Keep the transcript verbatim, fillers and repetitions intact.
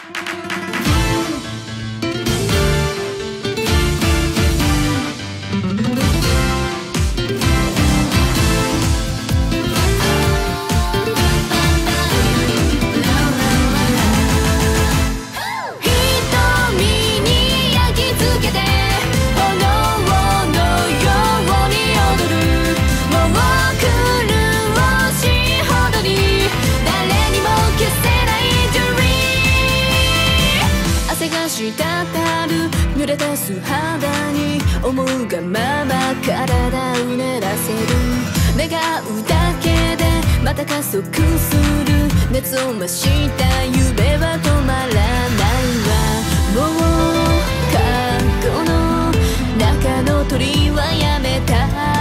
滴る濡れた素肌に思うがまま体をうねらせる。願うだけでまた加速する。熱を増した夢は止まらないわ。もう過去の中の鳥はやめた。